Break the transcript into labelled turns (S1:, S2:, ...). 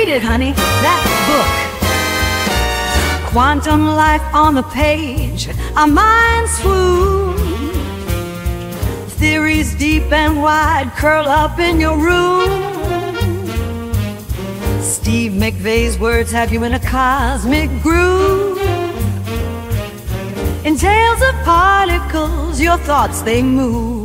S1: Read it, honey, that book. Quantum life on the page, our minds swoon. Theories deep and wide curl up in your room. Steve McVeigh's words have you in a cosmic groove. In tales of particles, your thoughts they move.